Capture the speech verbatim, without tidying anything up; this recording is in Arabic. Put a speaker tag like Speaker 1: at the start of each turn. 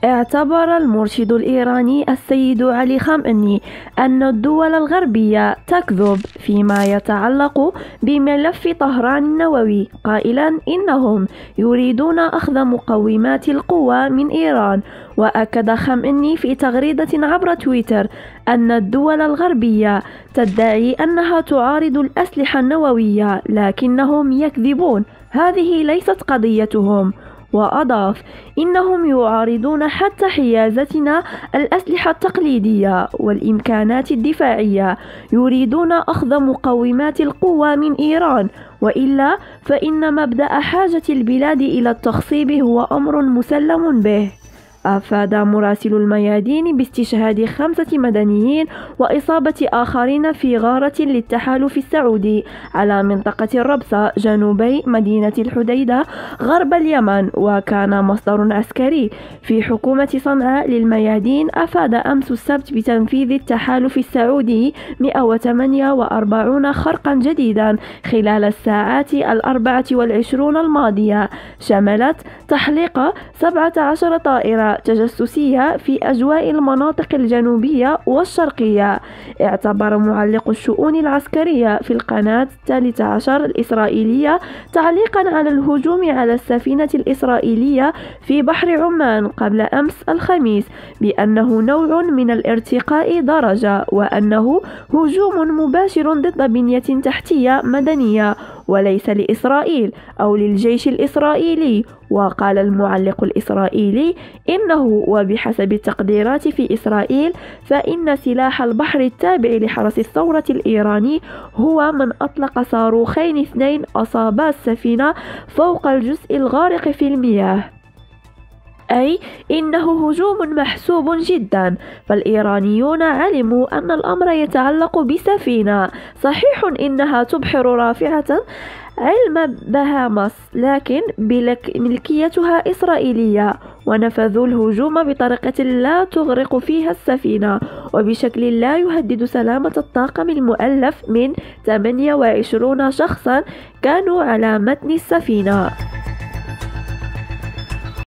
Speaker 1: اعتبر المرشد الإيراني السيد علي خامنئي أن الدول الغربية تكذب فيما يتعلق بملف طهران النووي، قائلا إنهم يريدون أخذ مقومات القوة من إيران. وأكد خامنئي في تغريدة عبر تويتر أن الدول الغربية تدعي أنها تعارض الأسلحة النووية، لكنهم يكذبون، هذه ليست قضيتهم. وأضاف: إنهم يعارضون حتى حيازتنا الأسلحة التقليدية والإمكانات الدفاعية، يريدون أخذ مقومات القوة من إيران، وإلا فإن مبدأ حاجة البلاد إلى التخصيب هو أمر مسلم به. أفاد مراسل الميادين باستشهاد خمسة مدنيين وإصابة آخرين في غارة للتحالف السعودي على منطقة الربصة جنوبي مدينة الحديدة غرب اليمن. وكان مصدر عسكري في حكومة صنعاء للميادين أفاد أمس السبت بتنفيذ التحالف السعودي مئة وثمانية وأربعين خرقا جديدا خلال الساعات الأربعة والعشرون الماضية، شملت تحليق سبعة عشر طائرة تجسسية في أجواء المناطق الجنوبية والشرقية. اعتبر معلق الشؤون العسكرية في القناة الثالثة عشر الإسرائيلية تعليقا على الهجوم على السفينة الإسرائيلية في بحر عمان قبل أمس الخميس بأنه نوع من الارتقاء درجة، وأنه هجوم مباشر ضد بنية تحتية مدنية وليس لإسرائيل أو للجيش الإسرائيلي. وقال المعلق الإسرائيلي إنه وبحسب التقديرات في إسرائيل فإن سلاح البحر التابع لحرس الثورة الإيراني هو من أطلق صاروخين اثنين أصابا السفينة فوق الجزء الغارق في المياه، أي إنه هجوم محسوب جدا. فالإيرانيون علموا أن الأمر يتعلق بسفينة صحيح إنها تبحر رافعة علم بهامس، لكن ملكيتها إسرائيلية، ونفذوا الهجوم بطريقة لا تغرق فيها السفينة وبشكل لا يهدد سلامة الطاقم المؤلف من ثمانية وعشرين شخصا كانوا على متن السفينة.